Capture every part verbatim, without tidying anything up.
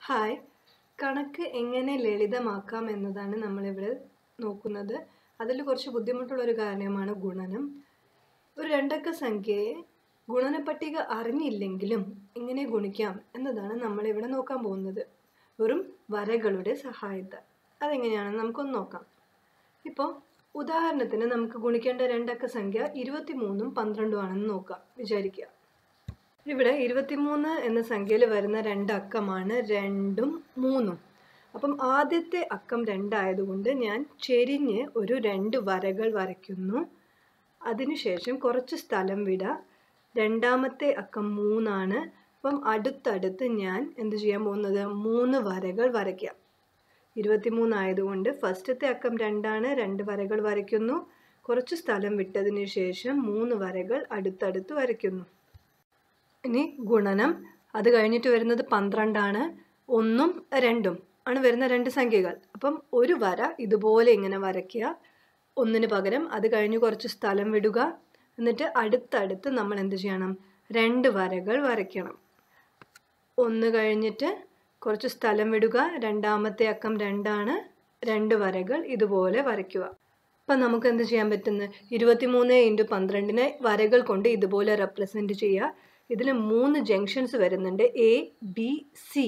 Hi, കണക്ക് എങ്ങനെ ലളിതമാക്കാം എന്നതാണ് നമ്മളിവിടെ നോക്കുന്നത്. അതിൽ കുറച്ച് ബുദ്ധിമുട്ടുള്ളൊരു കാര്യമാണ് ഗുണനം. ഒരു രണ്ടക്ക സംഖ്യയെ ഗുണനപ്പട്ടിക അറിഞ്ഞില്ലെങ്കിലും എങ്ങനെ ഗുണിക്കാം എന്നതാണ് നമ്മളിവിടെ നോക്കാൻ പോകുന്നത്. വെറും വരകളുടെ സഹായത്താൽ. അതെങ്ങനെയാണെന്ന് നമുക്കൊന്ന് നോക്കാം. ഇപ്പോൾ ഉദാഹരണത്തിന് നമുക്ക് ഗുണിക്കേണ്ട രണ്ടക്ക സംഖ്യ ഇരുപത്തിമൂന്നും പന്ത്രണ്ടും ആണെന്ന് നോക്കാം വിചാരിക്കുക. ഇവിടെ ഇരുപത്തിമൂന്ന് എന്ന സംഖ്യയിൽ വരുന്ന രണ്ട് അക്കമാണ് രണ്ടും മൂന്നും. അപ്പം ആദ്യത്തെ അക്കം രണ്ടായതുകൊണ്ട് ഞാൻ ചെരിഞ്ഞ് ഒരു രണ്ട് വരകൾ വരയ്ക്കുന്നു. അതിനുശേഷം കുറച്ച് സ്ഥലം വിടുക. രണ്ടാമത്തെ അക്കം മൂന്നാണ്. അപ്പം അടുത്തടുത്ത് ഞാൻ എന്ത് ചെയ്യാൻ പോകുന്നത്, മൂന്ന് വരകൾ വരയ്ക്കാം. ഇരുപത്തിമൂന്നായതുകൊണ്ട് ഫസ്റ്റത്തെ അക്കം രണ്ടാണ്, രണ്ട് വരകൾ വരയ്ക്കുന്നു. കുറച്ച് സ്ഥലം വിട്ടതിന് ശേഷം മൂന്ന് വരകൾ അടുത്തടുത്ത് വരയ്ക്കുന്നു. ഇനി ഗുണനം, അത് കഴിഞ്ഞിട്ട് വരുന്നത് പന്ത്രണ്ടാണ്. ഒന്നും രണ്ടും ആണ് വരുന്ന രണ്ട് സംഖ്യകൾ. അപ്പം ഒരു വര ഇതുപോലെ ഇങ്ങനെ വരയ്ക്കുക. ഒന്നിന് പകരം അത് കഴിഞ്ഞ് കുറച്ച് സ്ഥലം വിടുക. എന്നിട്ട് അടുത്തടുത്ത് നമ്മൾ എന്ത് ചെയ്യണം, രണ്ട് വരകൾ വരയ്ക്കണം. ഒന്ന് കഴിഞ്ഞിട്ട് കുറച്ച് സ്ഥലം വിടുക. രണ്ടാമത്തെ അക്കം രണ്ടാണ്, രണ്ട് വരകൾ ഇതുപോലെ വരയ്ക്കുക. അപ്പം നമുക്ക് എന്ത് ചെയ്യാൻ പറ്റുന്നത്, ഇരുപത്തിമൂന്ന് ഇൻറ്റു പന്ത്രണ്ടിനെ വരകൾ കൊണ്ട് ഇതുപോലെ റെപ്രസെൻറ്റ് ചെയ്യുക. ഇതിൽ മൂന്ന് ജംഗ്ഷൻസ് വരുന്നുണ്ട്, എ ബി സി.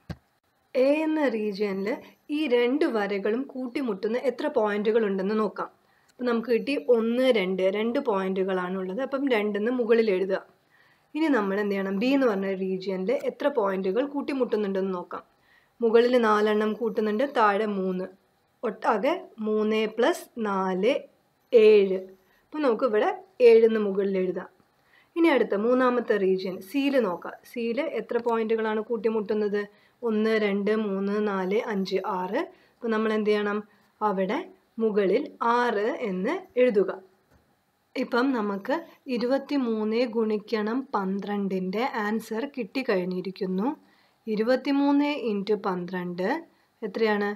എ എന്ന റീജിയനിൽ ഈ രണ്ട് വരകളും കൂട്ടിമുട്ടുന്ന എത്ര പോയിന്റുകൾ ഉണ്ടെന്ന് നോക്കാം. അപ്പം നമുക്ക് കിട്ടി ഒന്ന് രണ്ട് രണ്ട് പോയിന്റുകളാണുള്ളത്. അപ്പം രണ്ടെന്ന് മുകളിൽ എഴുതുക. ഇനി നമ്മൾ എന്ത് ചെയ്യണം, ബി എന്ന് പറഞ്ഞ റീജിയനിൽ എത്ര പോയിന്റുകൾ കൂട്ടിമുട്ടുന്നുണ്ടെന്ന് നോക്കാം. മുകളിൽ നാലെണ്ണം കൂട്ടുന്നുണ്ട്, താഴെ മൂന്ന്. ഒട്ടാകെ മൂന്ന് പ്ലസ് നാല് ഏഴ്. അപ്പം നമുക്ക് ഇവിടെ ഏഴെന്ന് മുകളിൽ എഴുതാം. ഇനി അടുത്ത മൂന്നാമത്തെ റീജിയൻ സിയിൽ നോക്കാം. സിയിൽ എത്ര പോയിന്റുകളാണ് കൂട്ടിമുട്ടുന്നത്, ഒന്ന് രണ്ട് മൂന്ന് നാല് അഞ്ച് ആറ്. അപ്പോൾ നമ്മൾ എന്ത് ചെയ്യണം, അവിടെ മുകളിൽ ആറ് എന്ന് എഴുതുക. ഇപ്പം നമുക്ക് ഇരുപത്തി മൂന്ന് ഗുണിക്കണം പന്ത്രണ്ടിൻ്റെ ആൻസർ കിട്ടിക്കഴിഞ്ഞിരിക്കുന്നു. ഇരുപത്തി മൂന്ന് ഇൻറ്റു പന്ത്രണ്ട് എത്രയാണ്,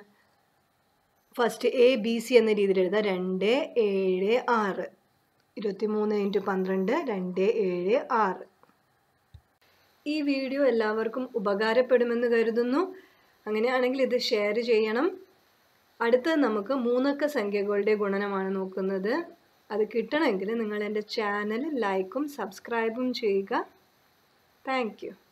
ഫസ്റ്റ് എ ബി സി എന്ന രീതിയിൽ എഴുതാം. രണ്ട് ഏഴ് ആറ്. ഇരുപത്തി മൂന്ന് ഇൻറ്റു പന്ത്രണ്ട് രണ്ട് ഏഴ് ആറ്. ഈ വീഡിയോ എല്ലാവർക്കും ഉപകാരപ്പെടുമെന്ന് കരുതുന്നു. അങ്ങനെയാണെങ്കിൽ ഇത് ഷെയർ ചെയ്യണം. അടുത്തത് നമുക്ക് മൂന്നക്ക സംഖ്യകളുടെ ഗുണനമാണ് നോക്കുന്നത്. അത് കിട്ടണമെങ്കിൽ നിങ്ങൾ എൻ്റെ ചാനൽ ലൈക്കും സബ്സ്ക്രൈബും ചെയ്യുക. Thank U.